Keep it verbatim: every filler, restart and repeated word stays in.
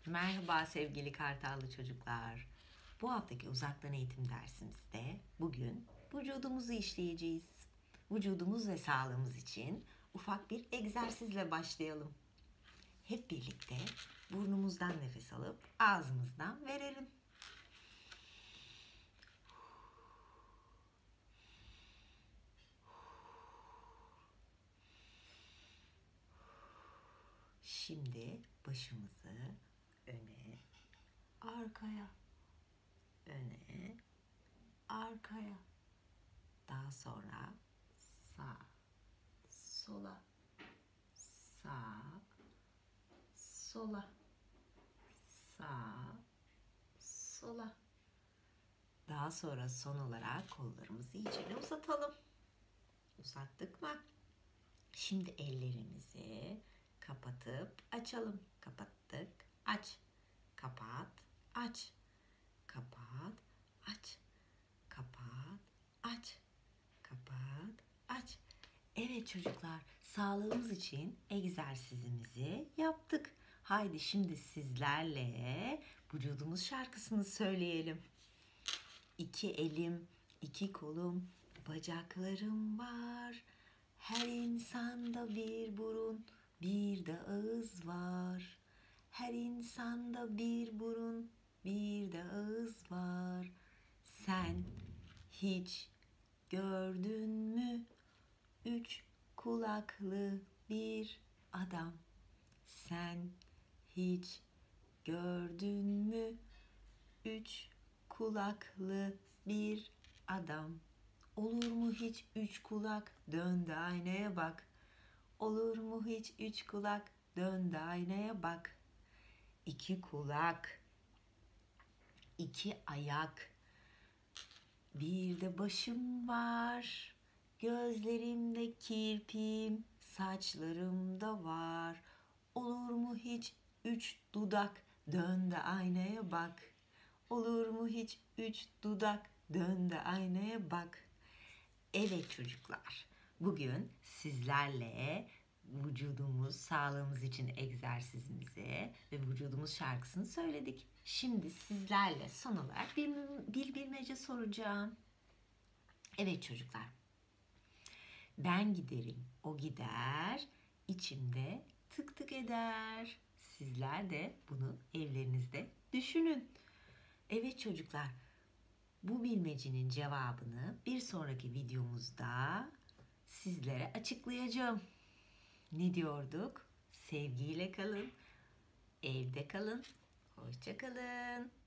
Merhaba sevgili Kartallı çocuklar. Bu haftaki uzaktan eğitim dersimizde bugün vücudumuzu işleyeceğiz. Vücudumuz ve sağlığımız için ufak bir egzersizle başlayalım. Hep birlikte burnumuzdan nefes alıp ağzımızdan verelim. Şimdi başımızı öne, arkaya, öne, arkaya. Daha sonra sağ, sola, sağ, sola, sağ, sola. Daha sonra son olarak kollarımızı iyice uzatalım. Uzattık mı? Şimdi ellerimizi kapatıp açalım. Kapattık, aç. Kapat, aç. Kapat, aç. Kapat, aç. Kapat, aç. Evet çocuklar, sağlığımız için egzersizimizi yaptık. Haydi şimdi sizlerle vücudumuz şarkısını söyleyelim. İki elim, iki kolum, bacaklarım var. Her insanda bir burun, bir de ağız var. Her insanda bir burun, bir de ağız var. Sen hiç gördün mü üç kulaklı bir adam? Sen hiç gördün mü üç kulaklı bir adam? Olur mu hiç üç kulak? Dön de aynaya bak. Olur mu hiç üç kulak? Dön de aynaya bak. İki kulak, iki ayak, bir de başım var. Gözlerimde kirpiğim, saçlarımda var. Olur mu hiç üç dudak? Dön de aynaya bak. Olur mu hiç üç dudak? Dön de aynaya bak. Evet çocuklar, bugün sizlerle vücudumuz, sağlığımız için egzersizimizi ve vücudumuz şarkısını söyledik. Şimdi sizlerle son olarak bir, bir bilmece soracağım. Evet çocuklar, ben giderim, o gider, içimde tık tık eder. Sizler de bunu evlerinizde düşünün. Evet çocuklar, bu bilmecenin cevabını bir sonraki videomuzda sizlere açıklayacağım. Ne diyorduk? Sevgiyle kalın, evde kalın, hoşça kalın.